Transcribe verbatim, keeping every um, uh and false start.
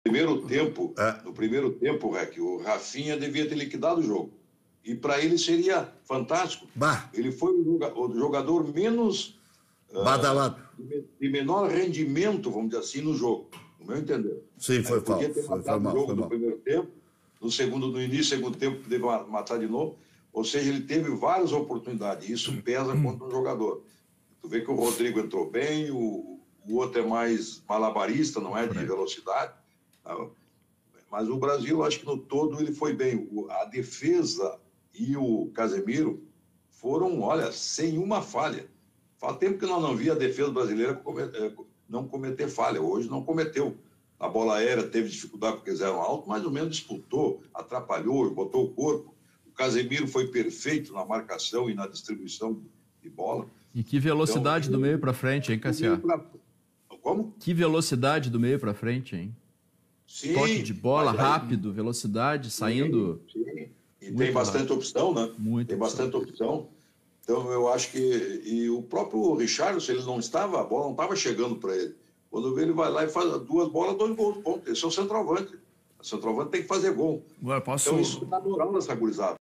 primeiro tempo, É. no primeiro tempo, Rec, o Rafinha devia ter liquidado o jogo. E para ele seria fantástico. Bah. Ele foi o jogador menos... Badalado. Uh, de menor rendimento, vamos dizer assim, no jogo. No meu entender. Sim, foi Podia falta. ter Foi, matado foi mal, o jogo foi no mal. primeiro tempo, no segundo, no início do segundo tempo, poderia matar de novo. Ou seja, ele teve várias oportunidades. Isso pesa contra um jogador. Tu vê que o Rodrigo entrou bem, o, o outro é mais malabarista, não é de velocidade. Mas o Brasil, acho que no todo ele foi bem. A defesa e o Casemiro foram, olha, sem uma falha. Faz tempo que nós não via a defesa brasileira não cometer falha. Hoje não cometeu. A bola aérea teve dificuldade porque eles eram altos, mais ou menos disputou, atrapalhou, botou o corpo. O Casemiro foi perfeito na marcação e na distribuição de bola. E que velocidade então, do meio para frente, hein, Cassiano? Pra... Como? Que velocidade do meio para frente, hein? Sim. Toque de bola, aí... rápido, velocidade, saindo... Sim, sim. E tem bastante rápido. opção, né? Muito tem opção. bastante opção. Então, eu acho que... E o próprio Richarlison, ele não estava... A bola não estava chegando para ele. Quando vê, ele vai lá e faz duas bolas, dois gols. Ponto. Esse é o centroavante. O centroavante tem que fazer gol. Agora, posso... Então, isso dá moral nessa gurizada.